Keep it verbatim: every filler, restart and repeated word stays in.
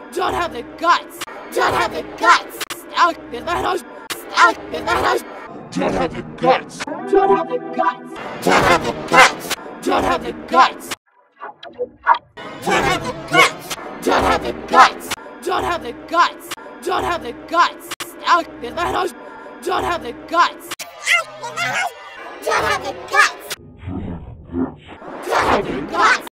Don't have the guts. Don't have the guts. Out is my nose. Out is my nose. Don't have the guts. Don't have the guts. Don't have the guts. Don't have the guts. Don't have the guts. Don't have the guts. Don't have the guts. Don't have the guts. Out is my nose. Don't have the guts. Don't have the guts. Don't have the guts.